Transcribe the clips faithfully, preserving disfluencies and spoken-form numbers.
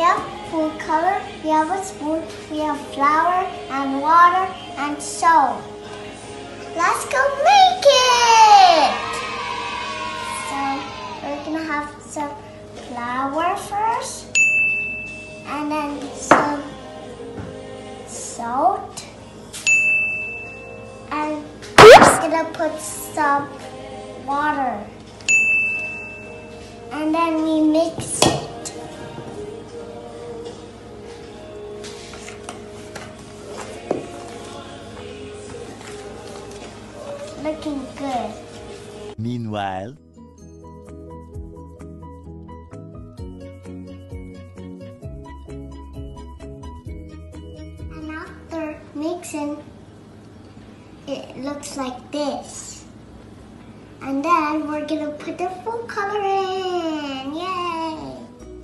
have food color, we have a spoon, we have flour and water and salt. Let's go make it! So we're gonna have some flour first, and then some salt, and we're gonna put some water, and then we mix it. Looking good. Meanwhile, and after mixing, it looks like this. And then we're gonna put the food color in. Yay!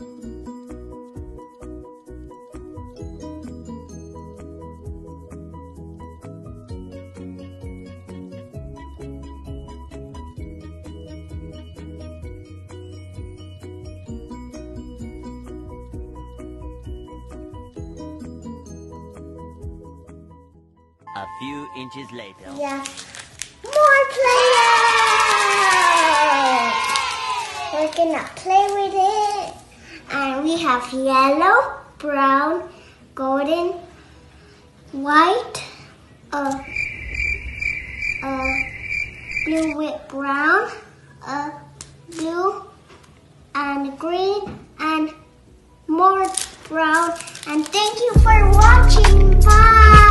a few inches later. Yeah. More Play-Doh! We're gonna play with it. And we have yellow, brown, golden, white, uh, uh, blue with brown, uh, blue, and green, and more brown. And thank you for watching. Bye!